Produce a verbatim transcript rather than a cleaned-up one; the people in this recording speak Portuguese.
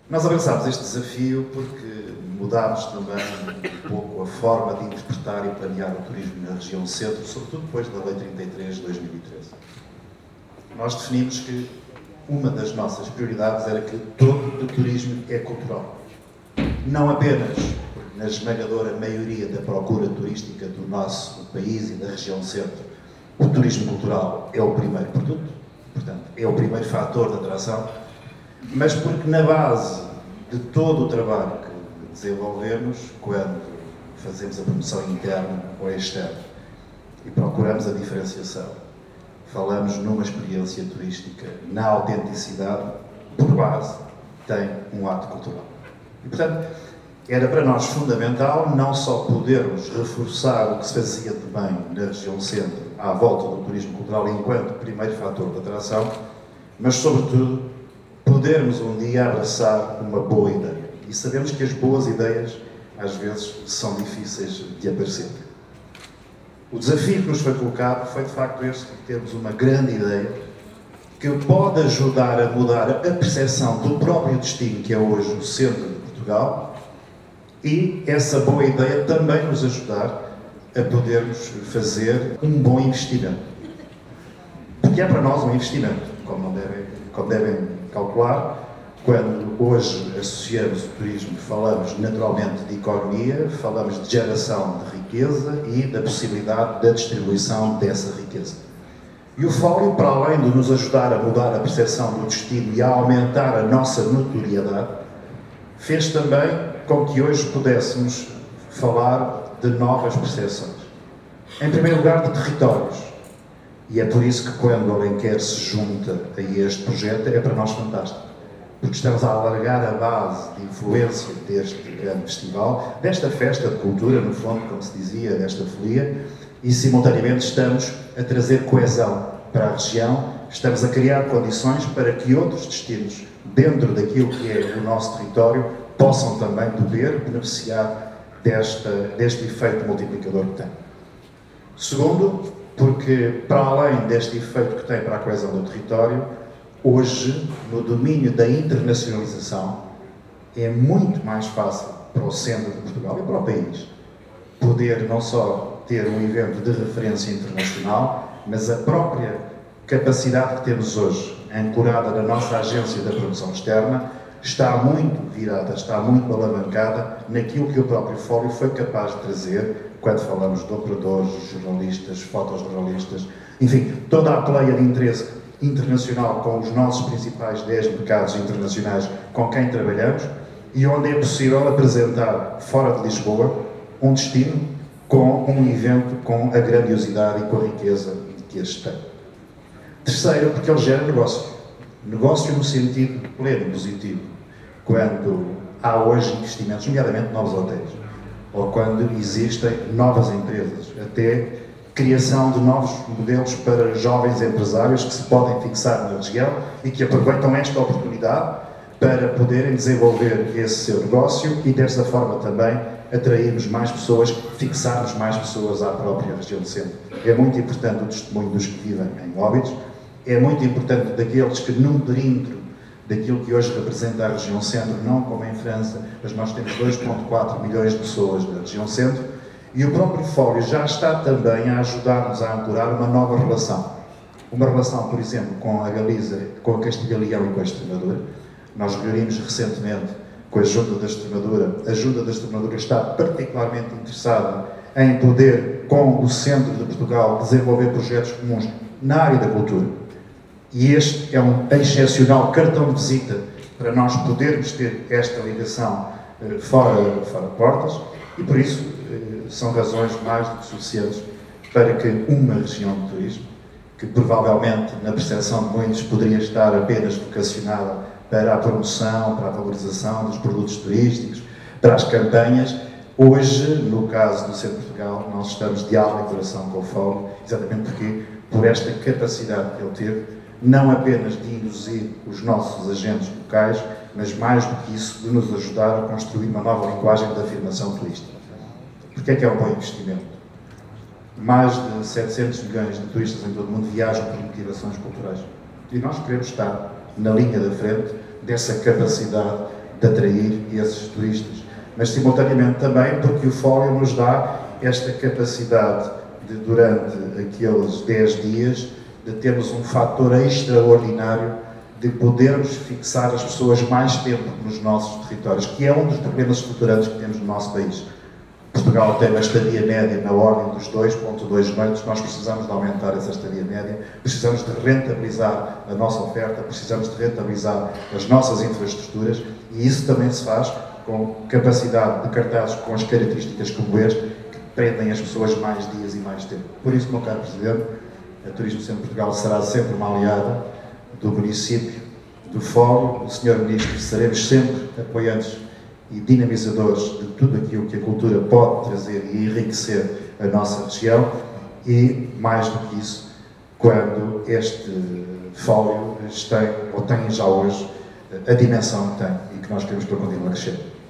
Nós abraçámos este desafio porque mudámos também um pouco a forma de interpretar e planear o turismo na região centro, sobretudo depois da Lei trinta e três de dois mil e treze. Nós definimos que uma das nossas prioridades era que todo o turismo é cultural. Não apenas porque na esmagadora maioria da procura turística do nosso país e da região centro, o turismo cultural é o primeiro produto, portanto, é o primeiro fator de atração, mas porque na base de todo o trabalho que desenvolvemos, quando fazemos a promoção interna ou externa e procuramos a diferenciação, falamos numa experiência turística na autenticidade, por base, tem um ato cultural. E, portanto, era para nós fundamental não só podermos reforçar o que se fazia de bem na região centro à volta do turismo cultural enquanto primeiro fator de atração, mas, sobretudo, podermos um dia abraçar uma boa ideia. E sabemos que as boas ideias, às vezes, são difíceis de aparecer. O desafio que nos foi colocado foi, de facto, este, de termos uma grande ideia que pode ajudar a mudar a percepção do próprio destino, que é hoje o centro de Portugal, e essa boa ideia também nos ajudar a podermos fazer um bom investimento. Porque é para nós um investimento, como, não devem, como devem calcular. Quando hoje associamos o turismo, falamos naturalmente de economia, falamos de geração de riqueza e da possibilidade da distribuição dessa riqueza. E o Fólio, para além de nos ajudar a mudar a percepção do destino e a aumentar a nossa notoriedade, fez também com que hoje pudéssemos falar de novas percepções. Em primeiro lugar, de territórios. E é por isso que quando o Alenquer se junta a este projeto, é para nós fantástico. Porque estamos a alargar a base de influência deste grande festival, desta festa de cultura, no fundo, como se dizia, desta folia, e simultaneamente estamos a trazer coesão para a região, estamos a criar condições para que outros destinos, dentro daquilo que é o nosso território, possam também poder beneficiar desta, deste efeito multiplicador que tem. Segundo, porque para além deste efeito que tem para a coesão do território, hoje, no domínio da internacionalização, é muito mais fácil para o centro de Portugal e para o país poder não só ter um evento de referência internacional, mas a própria capacidade que temos hoje, ancorada na nossa agência da promoção externa, está muito virada, está muito alavancada naquilo que o próprio Fólio foi capaz de trazer quando falamos de operadores, jornalistas, fotojornalistas, enfim, toda a pleia de interesse internacional com os nossos principais dez mercados internacionais com quem trabalhamos e onde é possível apresentar fora de Lisboa um destino com um evento com a grandiosidade e com a riqueza que este tem. Terceiro, porque ele gera negócio. Negócio no sentido pleno, positivo. Quando há hoje investimentos, nomeadamente novos hotéis, ou quando existem novas empresas, até criação de novos modelos para jovens empresários que se podem fixar na região e que aproveitam esta oportunidade para poderem desenvolver esse seu negócio e, desta forma, também atrairmos mais pessoas, fixarmos mais pessoas à própria região do centro. É muito importante o testemunho dos que vivem em Óbidos, é muito importante daqueles que, num perímetro daquilo que hoje representa a região centro, não como em França, mas nós temos dois vírgula quatro milhões de pessoas na região centro, e o próprio Fólio já está também a ajudar-nos a ancorar uma nova relação. Uma relação, por exemplo, com a Galiza, com a Castilha e Leão e com a Extremadura. Nós reunimos recentemente com a Junta da Extremadura. A Junta da Extremadura está particularmente interessada em poder, com o centro de Portugal, desenvolver projetos comuns na área da cultura. E este é um excepcional cartão de visita para nós podermos ter esta ligação eh, fora, fora de portas e, por isso, eh, são razões mais do que suficientes para que uma região de turismo, que provavelmente, na percepção de muitos, poderia estar apenas vocacionada para a promoção, para a valorização dos produtos turísticos, para as campanhas, hoje, no caso do Centro de Portugal, nós estamos de alma e coração com o Fólio, exatamente porque, por esta capacidade que ele teve, não apenas de induzir os nossos agentes locais, mas mais do que isso, de nos ajudar a construir uma nova linguagem de afirmação turística. Porque é que é um bom investimento? Mais de setecentos milhões de turistas em todo o mundo viajam por motivações culturais. E nós queremos estar na linha da frente dessa capacidade de atrair esses turistas. Mas, simultaneamente, também porque o Fólio nos dá esta capacidade de, durante aqueles dez dias, de termos um fator extraordinário de podermos fixar as pessoas mais tempo nos nossos territórios, que é um dos problemas estruturantes que temos no nosso país. Portugal tem uma estadia média na ordem dos dois vírgula dois noites, nós precisamos de aumentar essa estadia média, precisamos de rentabilizar a nossa oferta, precisamos de rentabilizar as nossas infraestruturas, e isso também se faz com capacidade de cartazes com as características como este, que prendem as pessoas mais dias e mais tempo. Por isso, meu caro Presidente, a Turismo Centro de Portugal será sempre uma aliada do município, do Fólio, do senhor Ministro, seremos sempre apoiantes e dinamizadores de tudo aquilo que a cultura pode trazer e enriquecer a nossa região, e, mais do que isso, quando este Fólio tem, ou tem já hoje, a dimensão que tem e que nós queremos para continuar a crescer.